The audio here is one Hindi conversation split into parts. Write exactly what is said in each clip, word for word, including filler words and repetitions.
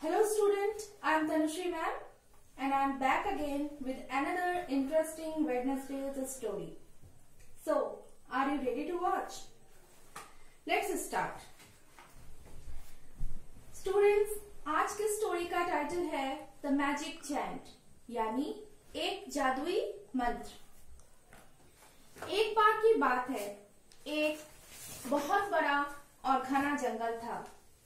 Hello student, I am Tanushree ma'am and I am back again with another interesting Wednesday's story. So, are you ready to watch? Let's start. Students, आज की स्टोरी का टाइटल है द मैजिक चैंट यानी एक जादुई मंत्र। एक बार की बात है, एक बहुत बड़ा और घना जंगल था।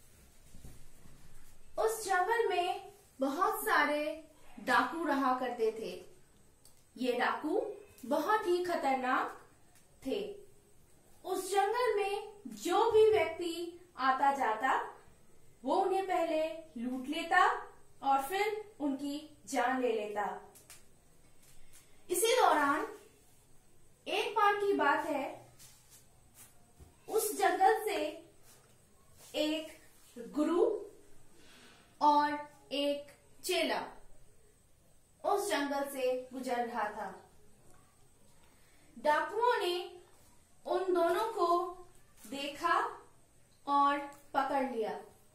उस जंगल में बहुत सारे डाकू रहा करते थे। ये डाकू बहुत ही खतरनाक थे। उस जंगल में जो भी व्यक्ति आता जाता वो उन्हें पहले लूट लेता और फिर उनकी जान ले लेता। इसी दौरान एक बार की बात है, उस जंगल से एक गुरु और एक चेला उस जंगल से गुजर रहा था। डाकुओं ने उन दोनों को देखा और पकड़ लिया।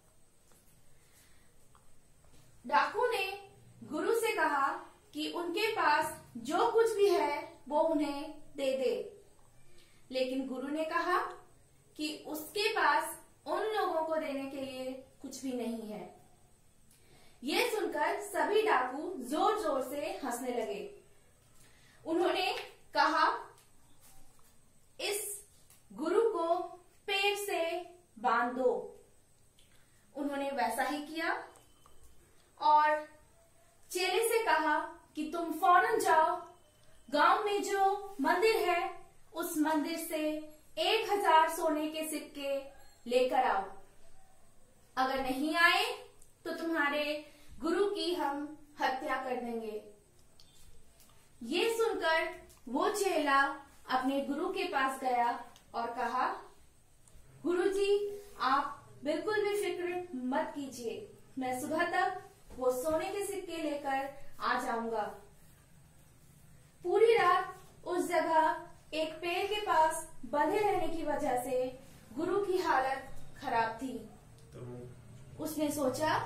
डाकू ने गुरु से कहा कि उनके पास जो कुछ भी है वो उन्हें दे दे, लेकिन गुरु ने कहा कि उसके पास उन लोगों को देने के लिए कुछ भी नहीं है। ये सुनकर सभी डाकू जोर जोर से हंसने लगे। उन्होंने कहा, इस गुरु को पेड़ से बांध दो। उन्होंने वैसा ही किया और चेले से कहा कि तुम फौरन जाओ, गांव में जो मंदिर है उस मंदिर से एक हजार सोने के सिक्के लेकर आओ। अगर नहीं आए तो तुम्हारे गुरु की हम हत्या कर देंगे। ये सुनकर वो चेला अपने गुरु के पास गया और कहा, गुरुजी आप बिल्कुल भी फिक्र मत कीजिए, मैं सुबह तक वो सोने के सिक्के लेकर आ जाऊंगा। पूरी रात उस जगह एक पेड़ के पास बंधे रहने की वजह से गुरु की हालत खराब थी। उसने सोचा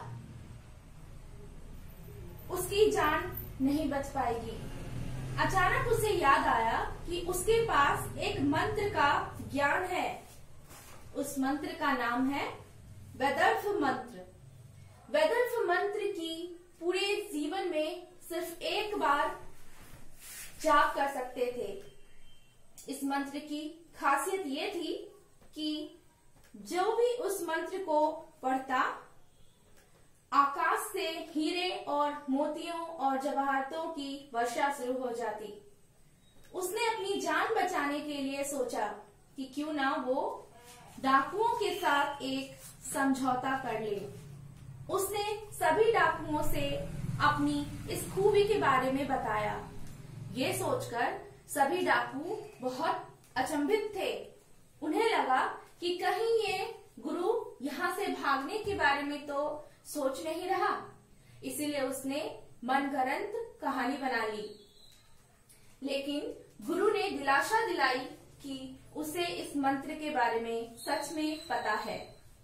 उसकी जान नहीं बच पाएगी। अचानक उसे याद आया कि उसके पास एक मंत्र का ज्ञान है। उस मंत्र का नाम है वैदर्भ मंत्र। वैदर्भ मंत्र की पूरे जीवन में सिर्फ एक बार जाप कर सकते थे। इस मंत्र की खासियत ये थी कि जो भी उस मंत्र को पढ़ता, आकाश से हीरे और मोतियों और जवाहरातों की वर्षा शुरू हो जाती। उसने अपनी जान बचाने के लिए सोचा कि क्यों ना वो डाकुओं के साथ एक समझौता कर ले। उसने सभी डाकुओं से अपनी इस खूबी के बारे में बताया। ये सोचकर सभी डाकू बहुत अचंभित थे। उन्हें लगा कि कहीं ये गुरु यहाँ से भागने के बारे में तो सोच नहीं रहा, इसीलिए उसने मनगढ़ंत कहानी बना ली। लेकिन गुरु ने दिलासा दिलाई कि उसे इस मंत्र के बारे में सच में पता है।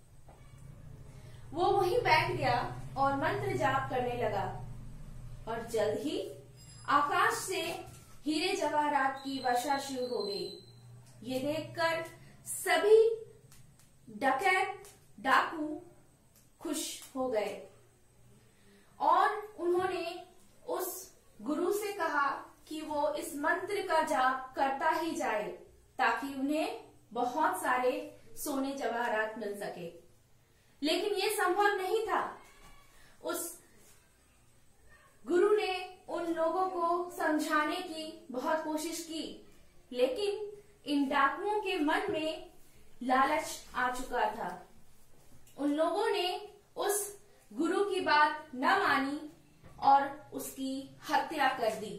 वो वहीं बैठ गया और मंत्र जाप करने लगा और जल्द ही आकाश से हीरे जवाहरात की वर्षा शुरू हो गई। ये देखकर सभी डकैत डाकू खुश हो गए और उन्होंने उस गुरु से कहा कि वो इस मंत्र का जाप करता ही जाए ताकि उन्हें बहुत सारे सोने जवाहरात मिल सके। लेकिन ये संभव नहीं था। उस गुरु ने उन लोगों को समझाने की बहुत कोशिश की, लेकिन इन डाकुओं के मन में लालच आ चुका था। उन लोगों ने उस गुरु की बात न मानी और उसकी हत्या कर दी।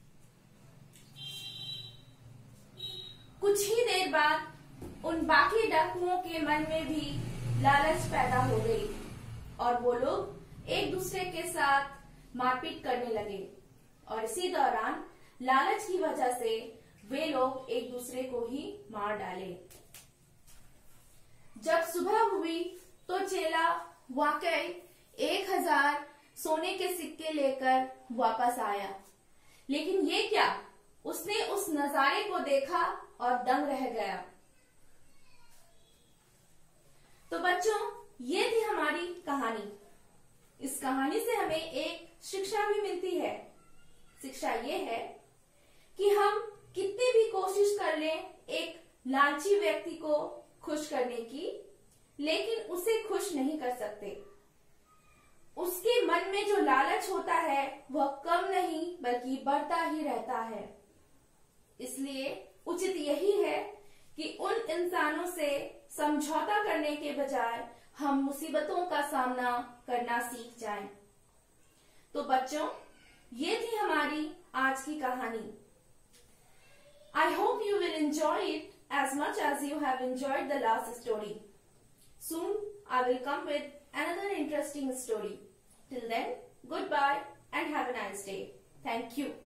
कुछ ही देर बाद उन बाकी डाकुओं के मन में भी लालच पैदा हो गई और वो लोग एक दूसरे के साथ मारपीट करने लगे और इसी दौरान लालच की वजह से वे लोग एक दूसरे को ही मार डाले। जब सुबह हुई तो चेला वाकई एक हजार सोने के सिक्के लेकर वापस आया। लेकिन ये क्या, उसने उस नजारे को देखा और दंग रह गया। तो बच्चों, ये थी हमारी कहानी। इस कहानी से हमें एक शिक्षा भी मिलती है। शिक्षा ये है कि हम कितनी भी कोशिश कर लें एक लालची व्यक्ति को खुश करने की, लेकिन उसे खुश नहीं कर सकते। उसके मन में जो लालच होता है वह कम नहीं बल्कि बढ़ता ही रहता है। इसलिए उचित यही है कि उन इंसानों से समझौता करने के बजाय हम मुसीबतों का सामना करना सीख जाएं। तो बच्चों, ये थी हमारी आज की कहानी। I hope you will enjoy it as much as you have enjoyed the last story. Soon I will come with another interesting story. Till then, goodbye and have a nice day. Thank you.